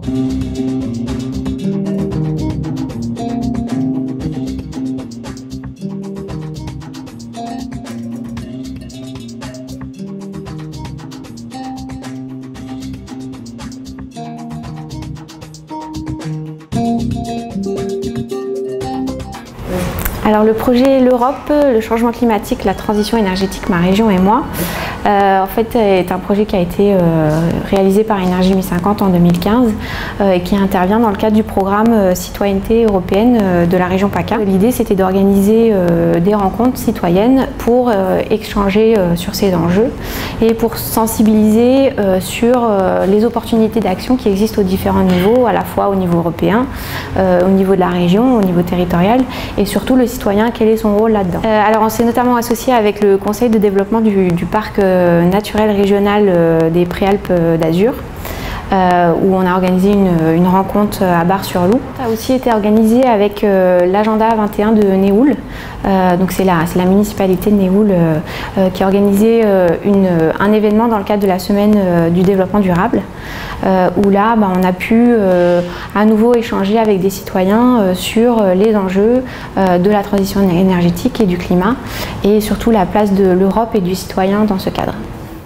Alors le projet L'Europe, le changement climatique, la transition énergétique, ma région et moi, en fait est un projet qui a été réalisé par Énergie 1050 en 2015 et qui intervient dans le cadre du programme Citoyenneté européenne de la région PACA. L'idée c'était d'organiser des rencontres citoyennes pour échanger sur ces enjeux et pour sensibiliser sur les opportunités d'action qui existent aux différents niveaux, à la fois au niveau européen, au niveau de la région, au niveau territorial et surtout le citoyen, quel est son rôle là-dedans. Alors on s'est notamment associé avec le conseil de développement du parc naturel régional des Préalpes d'Azur, où on a organisé une rencontre à Bar-sur-Loup. Ça a aussi été organisé avec l'agenda 21 de Néoul. Donc c'est la municipalité de Néoul qui a organisé un événement dans le cadre de la semaine du développement durable, où là on a pu à nouveau échanger avec des citoyens sur les enjeux de la transition énergétique et du climat, et surtout la place de l'Europe et du citoyen dans ce cadre.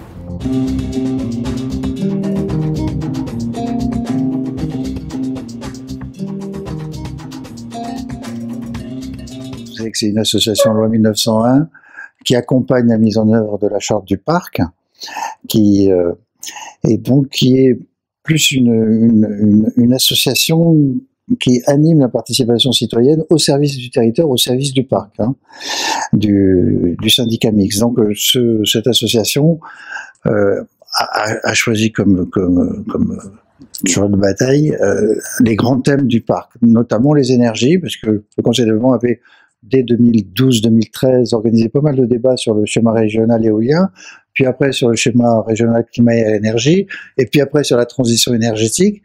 C'est une association loi 1901 qui accompagne la mise en œuvre de la charte du parc, qui est plus une association qui anime la participation citoyenne au service du territoire, au service du parc, du syndicat mixte. Donc cette association a choisi comme cheval de bataille les grands thèmes du parc, notamment les énergies, parce que le Conseil de développement avait dès 2012-2013 organisé pas mal de débats sur le schéma régional éolien, puis après sur le schéma régional climat et énergie, et puis après sur la transition énergétique,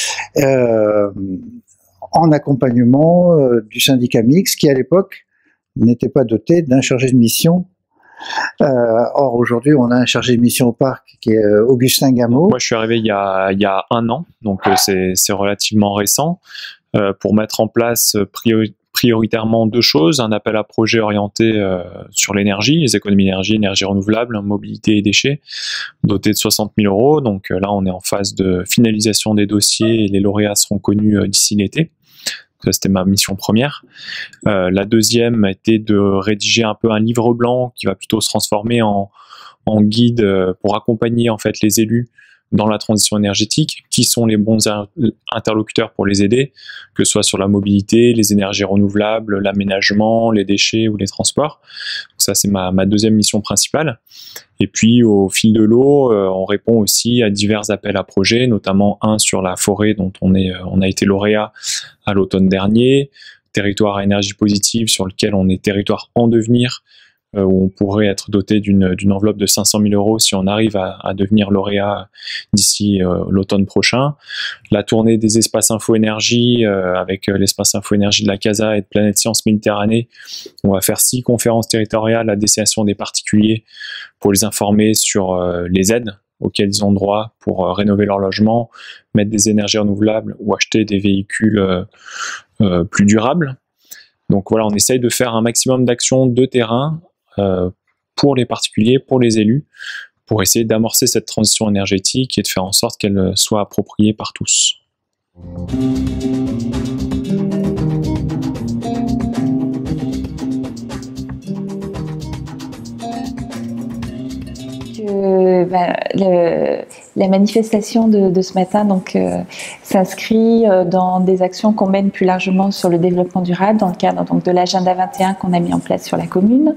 en accompagnement du syndicat mixte qui à l'époque n'était pas doté d'un chargé de mission. Or aujourd'hui on a un chargé de mission au parc qui est Augustin Gameau. Moi je suis arrivé il y a 1 an, donc c'est relativement récent, pour mettre en place prioritairement 2 choses: un appel à projet orienté sur l'énergie, les économies d'énergie, énergie renouvelable, mobilité et déchets, doté de 60 000 €. Donc là on est en phase de finalisation des dossiers et les lauréats seront connus d'ici l'été. Ça, c'était ma mission première. La deuxième a été de rédiger un peu un livre blanc qui va plutôt se transformer en guide pour accompagner en fait les élus dans la transition énergétique, qui sont les bons interlocuteurs pour les aider, que ce soit sur la mobilité, les énergies renouvelables, l'aménagement, les déchets ou les transports. Donc ça, c'est ma deuxième mission principale. Et puis, au fil de l'eau, on répond aussi à divers appels à projets, notamment un sur la forêt dont on a été lauréat à l'automne dernier, territoire à énergie positive sur lequel on est territoire en devenir, où on pourrait être doté d'une enveloppe de 500 000 € si on arrive à devenir lauréat d'ici l'automne prochain. La tournée des espaces info-énergie avec l'espace info-énergie de la CASA et de Planète Science Méditerranée. On va faire 6 conférences territoriales à destination des particuliers pour les informer sur les aides auxquelles ils ont droit pour rénover leur logement, mettre des énergies renouvelables ou acheter des véhicules plus durables. Donc voilà, on essaye de faire un maximum d'actions de terrain pour les particuliers, pour les élus, pour essayer d'amorcer cette transition énergétique et de faire en sorte qu'elle soit appropriée par tous. La manifestation de ce matin s'inscrit dans des actions qu'on mène plus largement sur le développement durable dans le cadre de l'agenda 21 qu'on a mis en place sur la commune.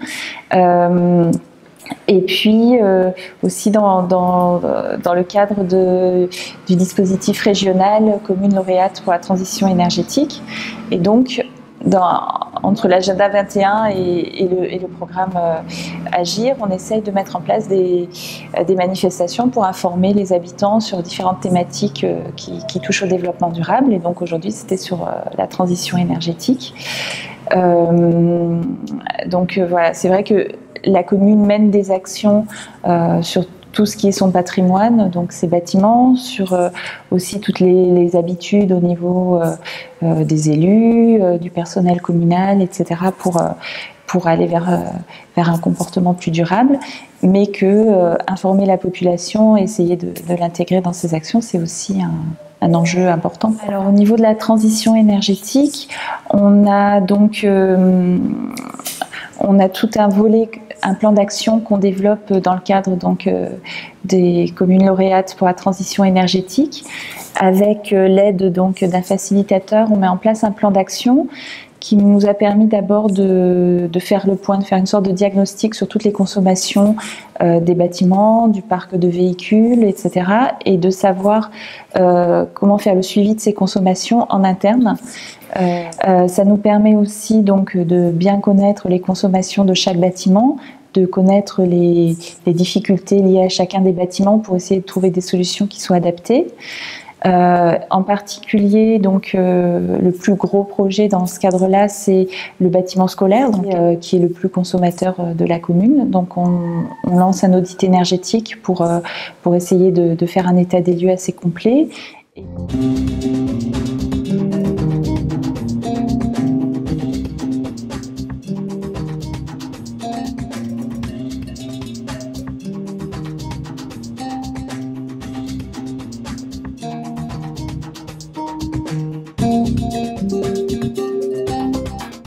Et puis aussi dans le cadre du dispositif régional commune lauréate pour la transition énergétique. Et donc entre l'agenda 21 et le programme Agir, on essaye de mettre en place des manifestations pour informer les habitants sur différentes thématiques qui touchent au développement durable. Et donc aujourd'hui, c'était sur la transition énergétique. Donc voilà, c'est vrai que la commune mène des actions sur tout ce qui est son patrimoine, donc ses bâtiments, sur aussi toutes les habitudes au niveau des élus, du personnel communal, etc. pour aller vers un comportement plus durable, mais que informer la population, essayer de l'intégrer dans ses actions, c'est aussi un enjeu important. Alors au niveau de la transition énergétique, on a donc on a tout un volet, un plan d'action qu'on développe dans le cadre donc des communes lauréates pour la transition énergétique. Avec l'aide donc d'un facilitateur, on met en place un plan d'action qui nous a permis d'abord de faire le point, de faire une sorte de diagnostic sur toutes les consommations des bâtiments, du parc de véhicules, etc. et de savoir comment faire le suivi de ces consommations en interne. Ça nous permet aussi donc de bien connaître les consommations de chaque bâtiment, de connaître les difficultés liées à chacun des bâtiments pour essayer de trouver des solutions qui soient adaptées. En particulier, donc, le plus gros projet dans ce cadre-là, c'est le bâtiment scolaire, donc, qui est le plus consommateur de la commune. Donc, on lance un audit énergétique pour essayer de faire un état des lieux assez complet.